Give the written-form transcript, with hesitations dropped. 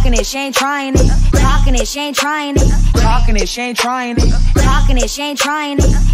Talking it, she ain't trying it. Talking it, she ain't trying it. Talking it, she ain't trying it. Talking it, she ain't trying it.